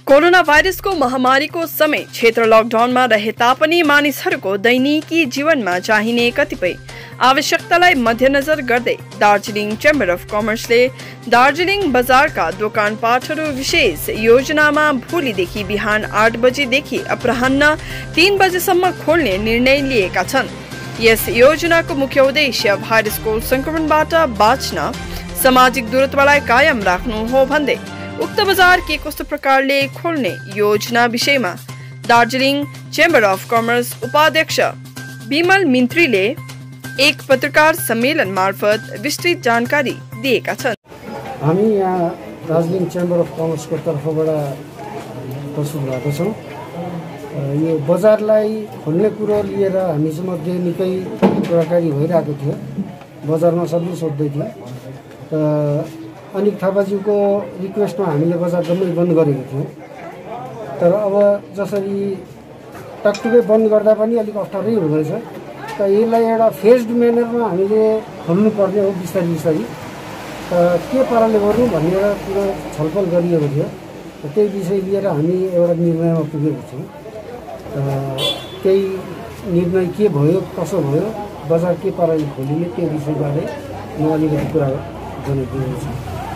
Corona भाइरसको महामारीको समय क्षेत्र लकडाउनमा रहे तापनि मानिसहरूको दैनिकी जीवनमा चाहिने कतिपय आवश्यकतालाई मध्यनजर गर्दै दार्जिलिङ चेम्बर अफ कमर्सले दार्जिलिङ बजारका दोकानपाटहरू विशेष योजनामा भोलिदेखि बिहान 8 बजेदेखि अपराह्न 3 बजेसम्म खोल्ने निर्णय लिएका छन्। यस योजनाको मुख्य उद्देश्य भाइरसको संक्रमणबाट बाँच्न सामाजिक दूरत्वलाई कायम राख्नु हो भन्दै उक्त बजार के कस्तो प्रकारले खोल्ने योजना विषयमा दार्जिलिङ चेम्बर अफ कमर्स उपाध्यक्ष विमल मिन्त्रीले एक पत्रकार सम्मेलन मार्फत विस्तृत जानकारी दिएका छन्। हामी यहाँ दार्जिलिङ चेम्बर अफ कमर्सको तर्फबाट प्रस्तुत भएको छौँ। यो बजारलाई खोल्ने कुरो लिएर हामीसँग निकै कुराकानी भइरहेको थियो। बजारमा सबले सोध्दै थियो। अनिक थापाज्यूको रिक्वेस्टमा हामीले बजार जम्मै बन्द गरेको थियौँ। तर अब जसरी टकटुकै बन्द गर्दा पनि अलिक अप्ठ्यारै हुँदैछ। त यसलाई एउटा फेज्ड म्यानरमा हामीले खोल्नुपर्ने हो बिस्तारै बिस्तारै। के पाराले गर्नु भनेर पुरा छलफल गरिएको थियो। त्यही विषय लिएर हामी एउटा निर्णयमा पुगेको छौँ। त्यही निर्णय के भयो कसो भयो बजार के पाराले खोलिने त्यो विषयबारे म अलिकति कुरा गर्न दिन्छु।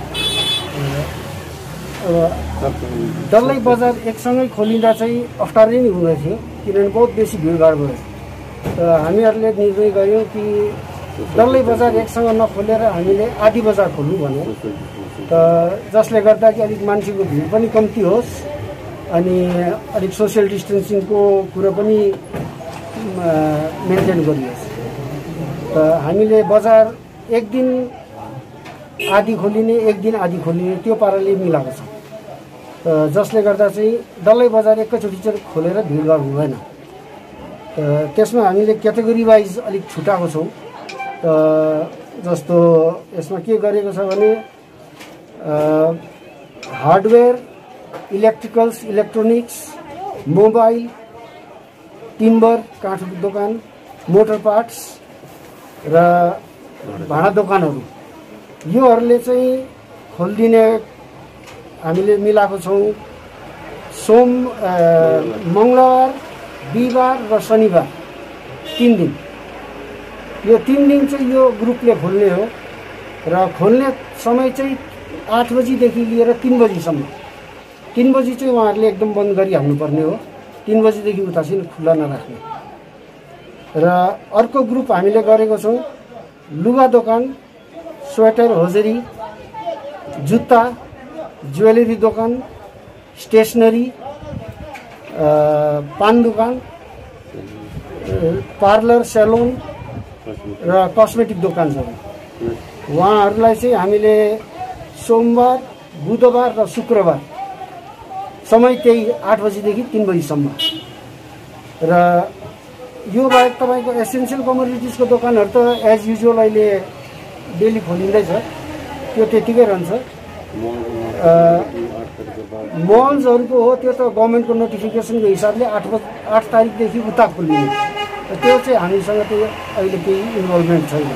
अब डल्लै बजार एकसँगै खोलिँदा चाहिँ अप्ठ्यारै नै हुँदै थियो, किनभने बहुत बेसी भिडभाड भयो। त हामीहरूले निर्णय गऱ्यौँ कि डल्लै बजार एकसँग नखोलेर हामीले आधी बजार खोल्नु भन्यो। त जसले गर्दा कि अलिक मान्छेको भिड पनि कम्ती होस् अनि अलिक सोसियल डिस्टेन्सिङको कुरो पनि मेन्टेन गरियोस्। त हामीले बजार एक दिन आधी खोलिने एक दिन आधी खोलिने त्यो पाराले मिलाएको छ। जसले गर्दा चाहिँ डल्लै बजार एकैचोटि चाहिँ खोलेर भिडभाड हुँदैन। त्यसमा हामीले क्याटेगोरी वाइज अलिक छुटाएको छौँ। जस्तो यसमा के गरेको छ भने hardware, electricals, electronics, mobile, timber काठको दोकान, मोटर पार्ट्स र भाँडा दोकानहरू योहरूले चाहिँ खोलिदिने हामीले मिलाएको छौँ। मङ्गलबार, बिहिबार र शनिबार 3 दिन। यो 3 दिन चाहिँ यो ग्रुपले खोल्ने हो र खोल्ने समय चाहिँ 8 बजीदेखि लिएर 3 बजीसम्म। 3 बजी चाहिँ उहाँहरूले एकदम बन्द गरिहाल्नुपर्ने हो। 3 बजीदेखि उता चाहिँ खुल्ला नराख्ने। र अर्को ग्रुप हामीले गरेको छौँ लुगा दोकान, स्वेटर, होजरी, जुत्ता, ज्वेलरी दोकान, स्टेसनरी, पान दोकान, पार्लर, सेलुन र कस्मेटिक दोकानहरू। उहाँहरूलाई चाहिँ हामीले सोमबार, बुधबार र शुक्रबार समय त्यही 8 बजीदेखि 3 बजीसम्म। र यो बाहेक तपाईँको एसेन्सियल कमोडिटिजको दोकानहरू त एज युजुअल अहिले डेली खोलिँदैछ, त्यो त्यतिकै रहन्छ। मल्सहरूको हो त्यो त गभर्मेन्टको नोटिफिकेसनको हिसाबले 8 तारिकदेखि उता खोलिने। त्यो चाहिँ हामीसँग त्यो अहिले केही इन्भल्भमेन्ट छैन।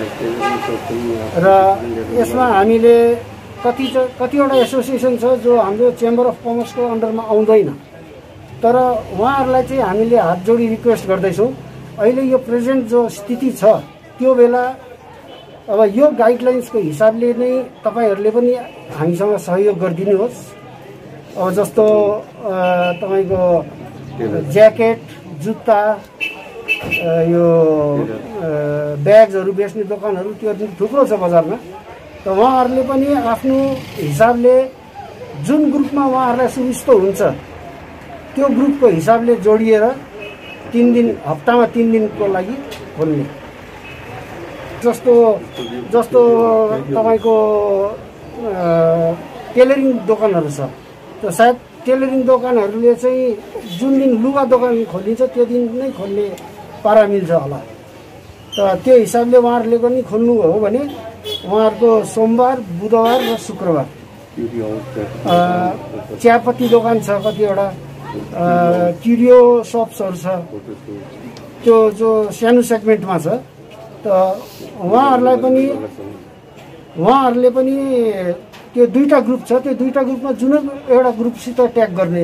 र यसमा हामीले कतिवटा एसोसिएसन छ जो हाम्रो चेम्बर अफ कमर्सको अन्डरमा आउँदैन। तर उहाँहरूलाई चाहिँ हामीले हात जोडी रिक्वेस्ट गर्दैछौँ। अहिले यो प्रेजेन्ट जो स्थिति छ त्यो बेला अब यो गाइडलाइन्सको हिसाबले नै तपाईँहरूले पनि हामीसँग सहयोग गरिदिनुहोस्। अब जस्तो तपाईँको ज्याकेट, जुत्ता, यो ब्याग्सहरू बेच्ने दोकानहरू त्यो थुप्रो छ बजारमा। त उहाँहरूले पनि आफ्नो हिसाबले जुन ग्रुपमा उहाँहरूलाई सुविस्ता हुन्छ त्यो ग्रुपको हिसाबले जोडिएर 3 दिन, हप्तामा 3 दिनको लागि खोल्ने। जस्तो तपाईँको टेलरिङ दोकानहरू छ। त सायद टेलरिङ दोकानहरूले चाहिँ जुन दिन लुगा दोकान खोलिन्छ त्यो दिन नै खोल्ने पारा मिल्छ होला। त त्यो हिसाबले उहाँहरूले पनि खोल्नु हो भने उहाँहरूको सोमबार, बुधबार र शुक्रबार। चियापत्ती दोकान छ, कतिवटा क्युरियो सप्सहरू छ, त्यो जो सानो सेगमेन्टमा छ। त उहाँहरूले पनि त्यो दुईटा ग्रुप छ, त्यो दुईटा ग्रुपमा जुनै एउटा ग्रुपसित ट्याग गर्ने।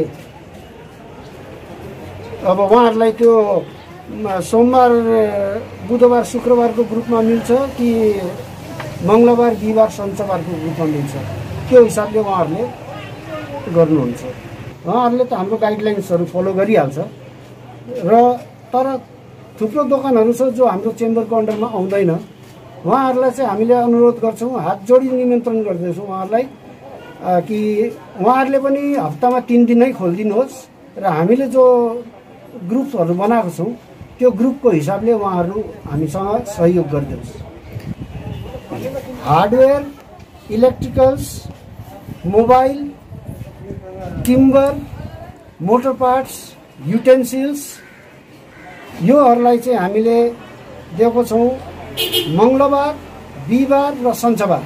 अब उहाँहरूलाई त्यो सोमबार बुधबार शुक्रबारको ग्रुपमा मिल्छ कि मङ्गलबार बिहिबार शनिबारको ग्रुपमा मिल्छ, त्यो हिसाबले उहाँहरूले गर्नुहुन्छ। उहाँहरूले त हाम्रो गाइडलाइन्सहरू फलो गरिहाल्छ र तर थुप्रो दोकानहरू छ जो हाम्रो चेम्बरको अन्डरमा आउँदैन। उहाँहरूलाई चाहिँ हामीले अनुरोध गर्छौँ, हात जोडी निमन्त्रण गर्दैछौँ उहाँहरूलाई कि उहाँहरूले पनि हप्तामा 3 दिन नै खोलिदिनुहोस् र हामीले जो ग्रुपहरू बनाएको छौँ त्यो ग्रुपको हिसाबले उहाँहरू हामीसँग सहयोग गरिदिनुहोस्। Hardware, electricals, mobile, timber, motor parts, utensils योहरूलाई चाहिँ हामीले दिएको छौँ मङ्गलबार, बिहिबार र शनिबार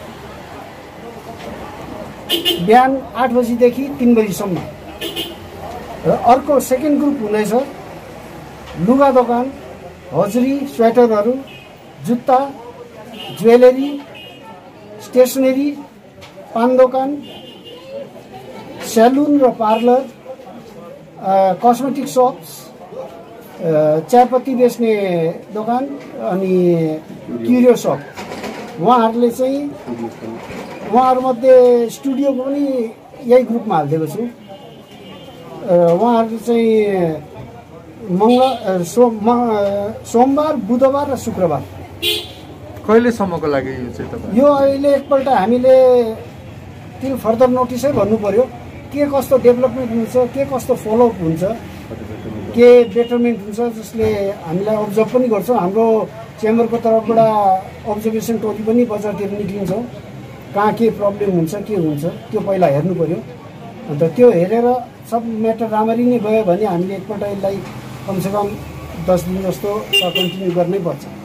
बिहान 8 बजीदेखि 3 बजीसम्म। र अर्को सेकेन्ड ग्रुप हुँदैछ लुगा दोकान, हजरी, स्वेटरहरू, जुत्ता, ज्वेलरी, स्टेसनरी, पान दोकान, सेलुन र पार्लर, कस्मेटिक सप्स, चियापत्ती बेच्ने दोकान अनि क्युरियो सप। उहाँहरूले चाहिँ उहाँहरूमध्ये स्टुडियोको पनि यही ग्रुपमा हालिदिएको छु। उहाँहरूले चाहिँ सोमबार, बुधबार र शुक्रबार। कहिलेसम्मको लागि यो चाहिँ तपाईँ? यो अहिले एकपल्ट हामीले त्यो फर्दर नोटिसै भन्नु पर्यो, के कस्तो डेभलपमेन्ट हुन्छ, के कस्तो फलोअप हुन्छ, के बेटरमेन्ट हुन्छ, जसले हामीलाई अब्जर्भ पनि गर्छौँ। हाम्रो चेम्बरको तर्फबाट अब्जर्भेसन टोली पनि बजारतिर निक्लिन्छौँ, कहाँ के प्रब्लम हुन्छ, के हुन्छ त्यो पहिला हेर्नु पर्यो। अन्त त्यो हेरेर सब म्याटर राम्ररी नै गयो भने हामीले एकपल्ट यसलाई कमसेकम 10 दिन जस्तो कन्टिन्यू गर्नै पर्छ।